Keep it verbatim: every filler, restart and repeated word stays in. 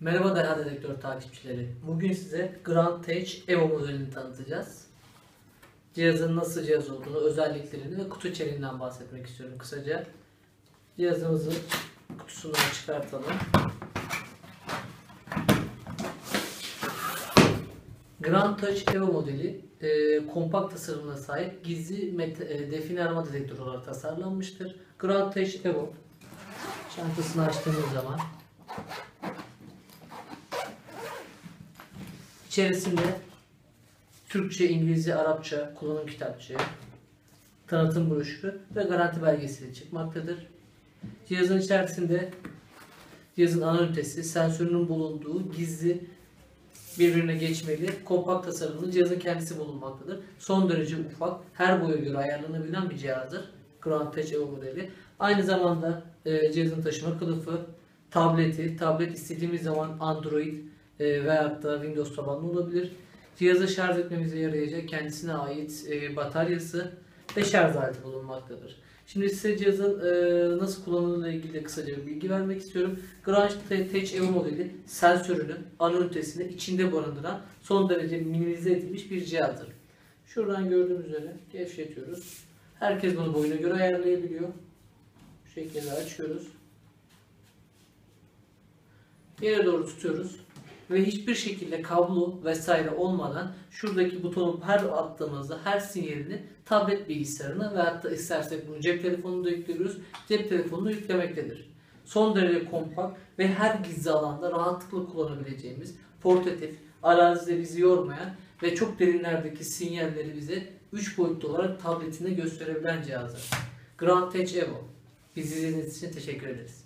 Merhaba değerli dedektör takipçileri. Bugün size Grantech Evo modelini tanıtacağız. Cihazın nasıl cihaz olduğunu, özelliklerini ve kutu içeriğinden bahsetmek istiyorum kısaca. Cihazımızın kutusundan çıkartalım. Grantech Evo modeli e, kompakt tasarımına sahip gizli e, define arama dedektörü olarak tasarlanmıştır. Grantech Evo çantasını açtığımız zaman İçerisinde Türkçe, İngilizce, Arapça kullanım kitapçığı, tanıtım broşürü ve garanti belgesi çıkmaktadır. Cihazın içerisinde cihazın ana ünitesi, sensörünün bulunduğu gizli birbirine geçmeli, kompakt tasarımlı cihazın kendisi bulunmaktadır. Son derece ufak, her boya göre ayarlanabilen bir cihazdır. Grantech Evo modeli. Aynı zamanda e, cihazın taşıma kılıfı, tableti, tablet istediğimiz zaman Android e, veyahut da Windows tabanlı olabilir. Cihazı şarj etmemize yarayacak kendisine ait e, bataryası ve şarj aleti bulunmaktadır. Şimdi size cihazın e, nasıl kullanıldığıyla ilgili de kısaca bir bilgi vermek istiyorum. Grantech Evo modeli sensörünün ana ünitesini içinde barındıran son derece minimize edilmiş bir cihazdır. Şuradan gördüğünüz üzere gevşetiyoruz. Herkes bunu boyuna göre ayarlayabiliyor. Bu şekilde açıyoruz. Yere doğru tutuyoruz. Ve hiçbir şekilde kablo vesaire olmadan şuradaki butonu her attığımızda her sinyalini tablet bilgisayarına ve hatta istersek bunu cep telefonunda yüklüyoruz. Cep telefonuna yüklemektedir. Son derece kompakt ve her gizli alanda rahatlıkla kullanabileceğimiz, portatif, arazide bizi yormayan ve çok derinlerdeki sinyalleri bize üç boyutlu olarak tabletinde gösterebilen cihazlar. Grantech Evo. Bizi izlediğiniz için teşekkür ederiz.